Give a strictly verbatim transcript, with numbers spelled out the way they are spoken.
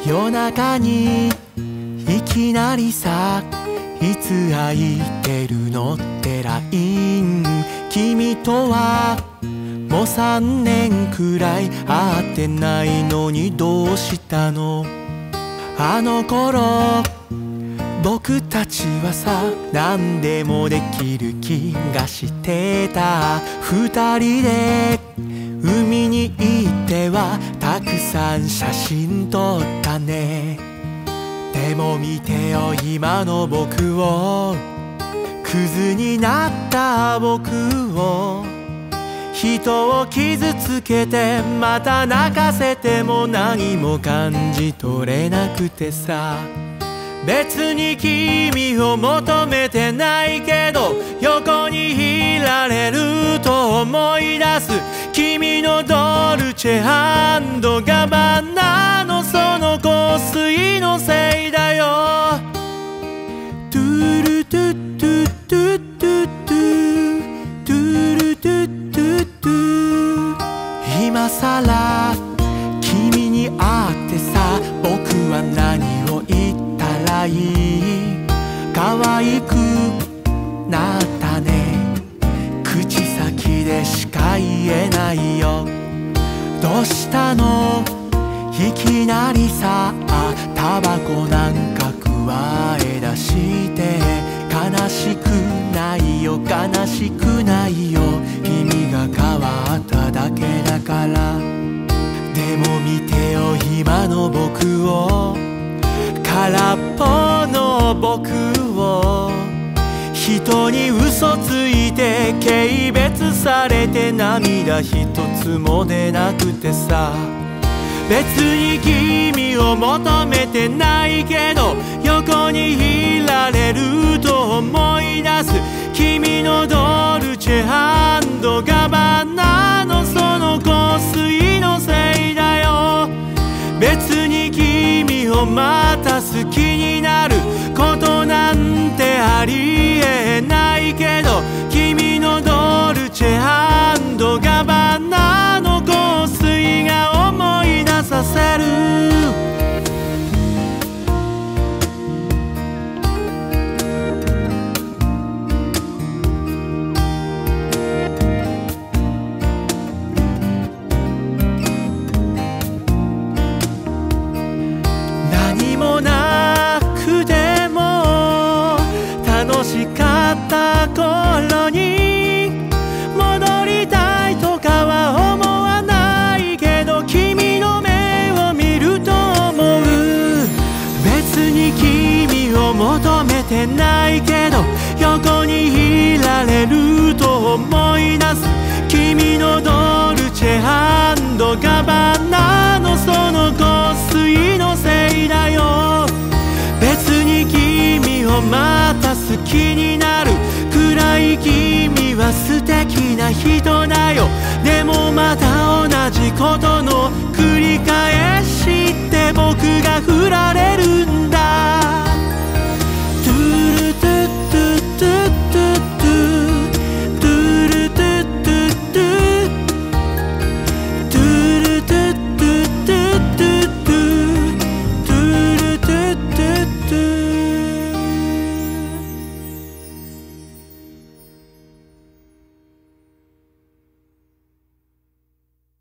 夜中にいきなりさ、いつ空いてるのってライン。君とはもうさんねんくらい会ってないのにどうしたの？あの頃僕たちはさ、何でもできる気がしてた。二人で海に行ってはたくさん写真撮ったね。でも見てよ今の僕を、クズになった僕を。人を傷つけてまた泣かせても何も感じ取れなくてさ。別に君を求めてないけど、横にいられると思い出す君のドルチェ&ガバナのその香水のせいだよ。トゥルトゥトゥトゥトゥトゥトゥルトゥトゥトゥ。今さら君に会ってさ、僕は何を言ったらいい？可愛くなったね。口先でしか言えないよ。どうしたの？いきなりさ、タバコなんか加え出して。悲しくないよ悲しくないよ、君が変わっただけだから。でも見てよ今の僕を、空っぽの僕を。人に嘘ついて軽蔑されて涙一つも出なくてさ。別に君を求めてないけど、横にいられると思い出す君のドルチェ&ガバナのその香水のせいだよ。別に君をまた好きになることなんてありえないけど、君のドルチェ&ガバナの香水が思い出させる。何もなくても楽しかった頃に戻りたいとかは思わないけど、君の目を見ると思う。別に君を求めてないけど、横にいられると思い出す君のドルチェ&ガバナのその香水のせいだよ。別に君をまた好きになるくらい君は素敵な人だよ。でもまた同じことの